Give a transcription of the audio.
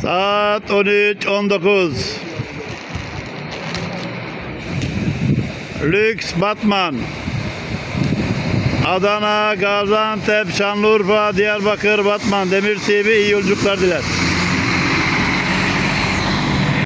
Saat 13:19. Lüks Batman. Adana, Gaziantep, Şanlıurfa, Diyarbakır, Batman. Demir TV iyi yolculuklar diler.